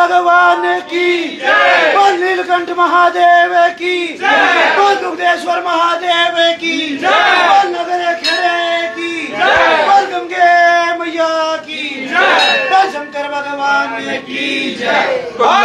भगवान की, बोल नीलकंठ महादेव की, बोल दुग्धेश्वर महादेव की, बोल नगर खेड़े की, बोल गंगे मैया की, बोल शंकर भगवान की जय।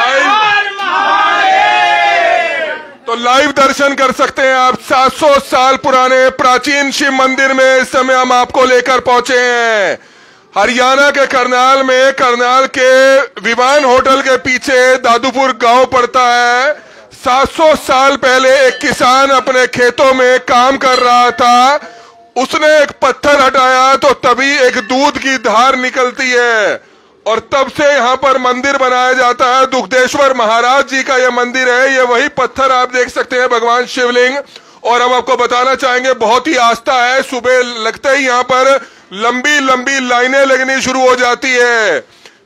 तो लाइव दर्शन कर सकते हैं आप 700 साल पुराने प्राचीन शिव मंदिर में। इस समय हम आपको लेकर पहुंचे हैं हरियाणा के करनाल में। करनाल के विमान होटल के पीछे दादूपुर गांव पड़ता है। 700 साल पहले एक किसान अपने खेतों में काम कर रहा था, उसने एक पत्थर हटाया तो तभी एक दूध की धार निकलती है और तब से यहाँ पर मंदिर बनाया जाता है। दुग्धेश्वर महाराज जी का यह मंदिर है। ये वही पत्थर आप देख सकते हैं, भगवान शिवलिंग। और हम आपको बताना चाहेंगे बहुत ही आस्था है। सुबह लगते ही यहाँ पर लंबी लंबी लाइनें लगनी शुरू हो जाती है।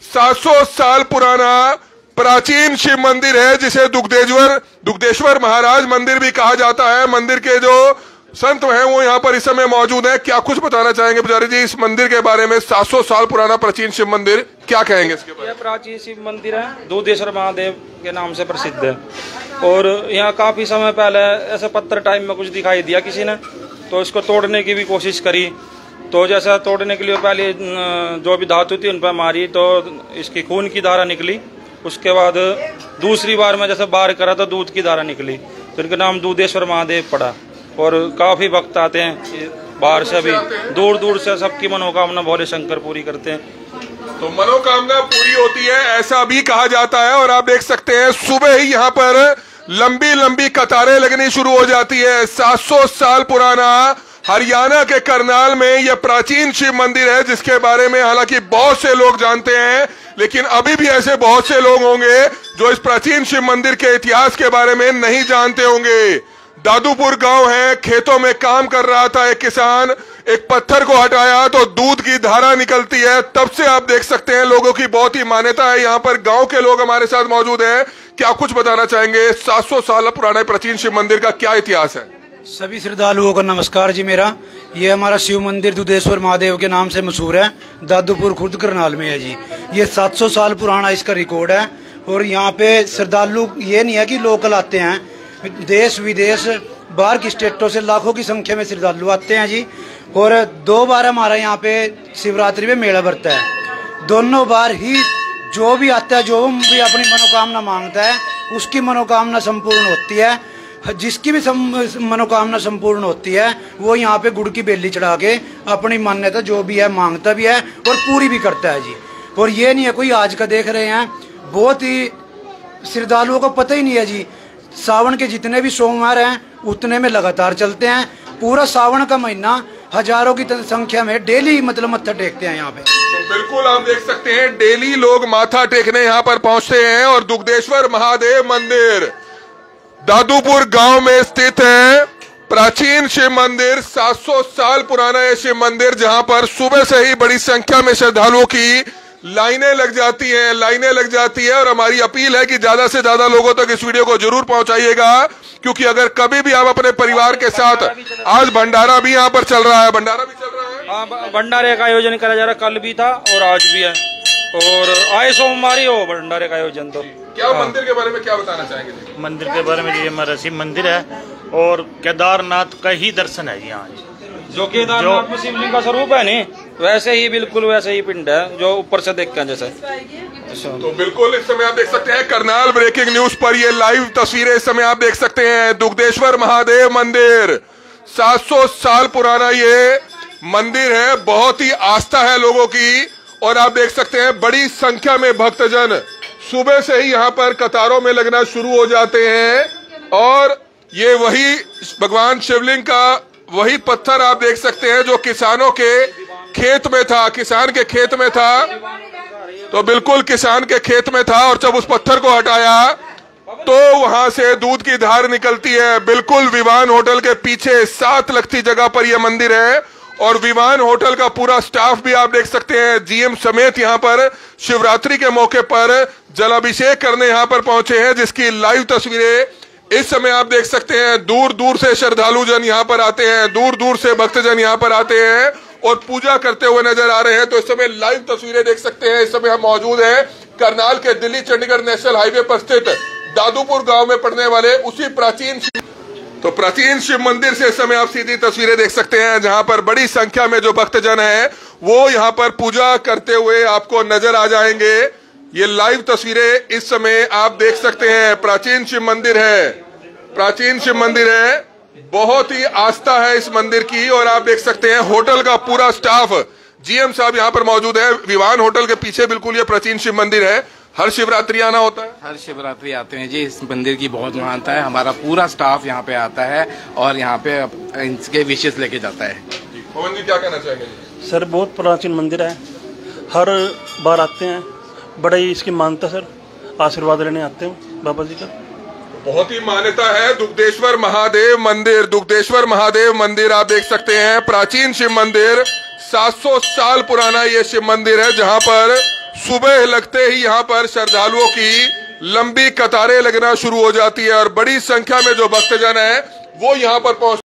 700 साल पुराना प्राचीन शिव मंदिर है जिसे दुग्धेश्वर महाराज मंदिर भी कहा जाता है। मंदिर के जो संत हैं वो यहाँ पर इस समय मौजूद हैं। क्या कुछ बताना चाहेंगे पुजारी जी इस मंदिर के बारे में? 700 साल पुराना प्राचीन शिव मंदिर, क्या कहेंगे इसके बारे में? यह प्राचीन शिव मंदिर है, दुग्धेश्वर महादेव के नाम से प्रसिद्ध है। और यहाँ काफी समय पहले ऐसे पत्थर टाइम में कुछ दिखाई दिया किसी ने, तो इसको तोड़ने की भी कोशिश करी। तो जैसा तोड़ने के लिए पहले जो भी धातु थी उन पर मारी तो इसकी खून की धारा निकली। उसके बाद दूसरी बार में जैसे बाहर करा तो दूध की धारा निकली, तो इनका नाम दुग्धेश्वर महादेव पड़ा। और काफी भक्त आते हैं बाहर से, भी दूर दूर से सबकी मनोकामना भोले शंकर पूरी करते हैं। तो मनोकामना पूरी होती है ऐसा भी कहा जाता है। और आप देख सकते हैं सुबह ही यहाँ पर लंबी लंबी कतारें लगनी शुरू हो जाती है। 700 साल पुराना हरियाणा के करनाल में यह प्राचीन शिव मंदिर है जिसके बारे में हालांकि बहुत से लोग जानते हैं, लेकिन अभी भी ऐसे बहुत से लोग होंगे जो इस प्राचीन शिव मंदिर के इतिहास के बारे में नहीं जानते होंगे। दादूपुर गांव है, खेतों में काम कर रहा था एक किसान, एक पत्थर को हटाया तो दूध की धारा निकलती है। तब से आप देख सकते हैं लोगों की बहुत ही मान्यता है। यहाँ पर गांव के लोग हमारे साथ मौजूद हैं। क्या कुछ बताना चाहेंगे 700 साल पुराने प्राचीन शिव मंदिर का क्या इतिहास है? सभी श्रद्धालुओं को नमस्कार जी। मेरा ये हमारा शिव मंदिर दुग्धेश्वर महादेव के नाम से मशहूर है, दादूपुर खुर्द करनाल में है जी। ये 700 साल पुराना इसका रिकॉर्ड है। और यहाँ पे श्रद्धालु ये नहीं है कि लोकल आते हैं, देश विदेश बाहर की स्टेटों से लाखों की संख्या में श्रद्धालु आते हैं जी। और 2 बार हमारा यहाँ पे शिवरात्रि में मेला भरता है। दोनों बार ही जो भी आता है, जो भी अपनी मनोकामना मांगता है उसकी मनोकामना संपूर्ण होती है। जिसकी भी मनोकामना संपूर्ण होती है वो यहाँ पे गुड़ की बेली चढ़ा के अपनी मान्यता जो भी है मांगता भी है और पूरी भी करता है जी। और ये नहीं है कोई आज का देख रहे हैं, बहुत ही श्रद्धालुओं को पता ही नहीं है जी। सावन के जितने भी सोमवार हैं उतने में लगातार चलते हैं। पूरा सावन का महीना हजारों की संख्या में डेली मतलब मत्था टेकते हैं यहाँ पे। तो बिल्कुल आप देख सकते हैं डेली लोग माथा टेकने यहाँ पर पहुंचते हैं। और दुग्धेश्वर महादेव मंदिर दादूपुर गांव में स्थित है, प्राचीन शिव मंदिर। 700 साल पुराना है शिव मंदिर जहां पर सुबह से ही बड़ी संख्या में श्रद्धालुओं की लाइनें लग जाती है। और हमारी अपील है कि ज्यादा से ज्यादा लोगों तक इस वीडियो को जरूर पहुंचाइएगा, क्योंकि अगर कभी भी आप अपने परिवार के साथ, आज भंडारा भी यहाँ पर चल रहा है, भंडारा भी चल रहा है। हाँ, भंडारे का आयोजन करा जा रहा है, कल भी था और आज भी है। और आए सोमवार ही हो भंडारे का आयोजन। तो क्या मंदिर के बारे में क्या बताना चाहेंगे? मंदिर के बारे में ये हमारा शिव मंदिर है और केदारनाथ का ही दर्शन है यहाँ। जो केदारनाथ में शिवलिंग का स्वरूप है नहीं, वैसे ही बिल्कुल वैसे ही पिंड है जो ऊपर से देखते हैं जैसे। तो बिल्कुल इस समय आप देख सकते हैं करनाल ब्रेकिंग न्यूज पर ये लाइव तस्वीरें इस समय आप देख सकते हैं। दुग्धेश्वर महादेव मंदिर 700 साल पुराना ये मंदिर है, बहुत ही आस्था है लोगों की। और आप देख सकते हैं बड़ी संख्या में भक्तजन सुबह से ही यहाँ पर कतारों में लगना शुरू हो जाते हैं। और ये वही भगवान शिवलिंग का वही पत्थर आप देख सकते हैं जो किसानों के खेत में था, किसान के खेत में था। तो बिल्कुल किसान के खेत में था और जब उस पत्थर को हटाया तो वहां से दूध की धार निकलती है। बिल्कुल विमान होटल के पीछे 7 लखती जगह पर यह मंदिर है। और विमान होटल का पूरा स्टाफ भी आप देख सकते हैं, जीएम समेत यहाँ पर शिवरात्रि के मौके पर जलाभिषेक करने यहाँ पर पहुंचे हैं, जिसकी लाइव तस्वीरें इस समय आप देख सकते हैं। दूर दूर से श्रद्धालु जन यहाँ पर आते हैं, दूर दूर से भक्तजन यहाँ पर आते हैं और पूजा करते हुए नजर आ रहे हैं। तो इस समय लाइव तस्वीरें देख सकते हैं। इस समय हम मौजूद हैं करनाल के दिल्ली चंडीगढ़ नेशनल हाईवे पर स्थित दादूपुर गांव में पड़ने वाले उसी प्राचीन शिव मंदिर से इस समय आप सीधी तस्वीरें देख सकते हैं, जहां पर बड़ी संख्या में जो भक्तजन हैं वो यहां पर पूजा करते हुए आपको नजर आ जाएंगे। ये लाइव तस्वीरें इस समय आप देख सकते हैं। प्राचीन शिव मंदिर है, बहुत ही आस्था है इस मंदिर की। और आप देख सकते हैं होटल का पूरा स्टाफ, जीएम साहब यहाँ पर मौजूद है। विवान होटल के पीछे बिल्कुल ये प्राचीन शिव मंदिर है। हर शिवरात्रि आना होता है? हर शिवरात्रि आते हैं जी। इस मंदिर की बहुत मान्यता है। हमारा पूरा स्टाफ यहाँ पे आता है और यहाँ पे इनके विशेष लेके जाता है। पवन जी क्या कहना चाहेंगे? सर बहुत प्राचीन मंदिर है, हर बार आते हैं, बड़ा ही इसकी मान्यता सर, आशीर्वाद लेने आते हैं बाबा जी का। बहुत ही मान्यता है दुग्धेश्वर महादेव मंदिर आप देख सकते हैं। प्राचीन शिव मंदिर, 700 साल पुराना ये शिव मंदिर है, जहां पर सुबह लगते ही यहाँ पर श्रद्धालुओं की लंबी कतारें लगना शुरू हो जाती है और बड़ी संख्या में जो भक्तजन है वो यहाँ पर पहुंच